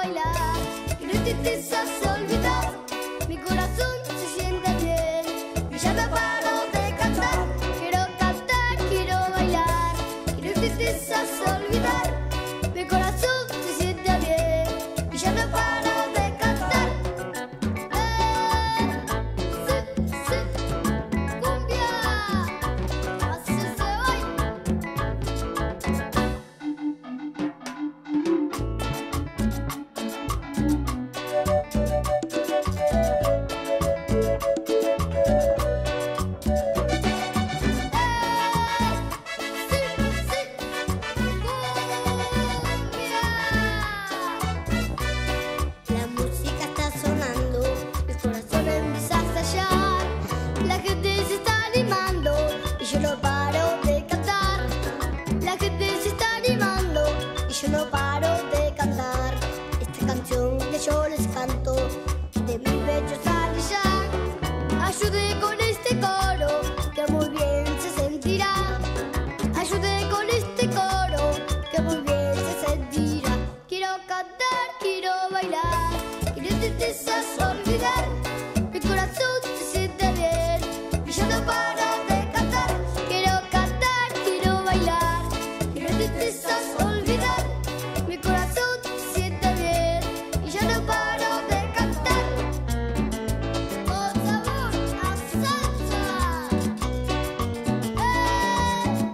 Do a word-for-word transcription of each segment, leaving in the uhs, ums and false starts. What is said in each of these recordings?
bailar. Quiero tristezas olvidar, mi corazón se siente bien y ya no paro de cantar. Quiero cantar, quiero bailar. Quiero tristezas olvidar, mi corazón se siente bien y ya no paro de cantar. Eh, sí, sí, cumbia, así se baila. La música está sonando, el corazón empieza a estallar. La gente se está animando y yo no paro de cantar. La gente se está animando y yo no paro de cantar. Esta canción que yo les canto de mi pecho sale ya. Ayude con este coro que muy bien se sentirá. Ayude con este coro que muy bien se sentirá. Quiero cantar, quiero bailar, quiero tristezas olvidar. Mi corazón se siente bien y yo no paro de cantar. Quiero cantar, quiero bailar, quiero tristezas olvidar. Mi corazón se siente bien y yo no paro de cantar. Con sabor a salsa. ¡Eh!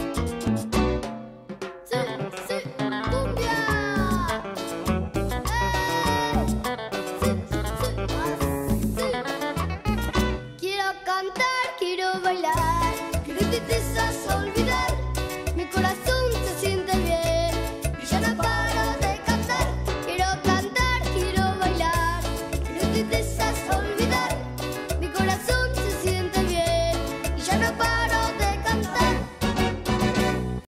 Sí, sí, cumbia. Quiero cantar, quiero bailar, quiero tristezas olvidar. Mi corazón se siente bien y ya no paro de cantar. Quiero cantar, quiero bailar, quiero tristezas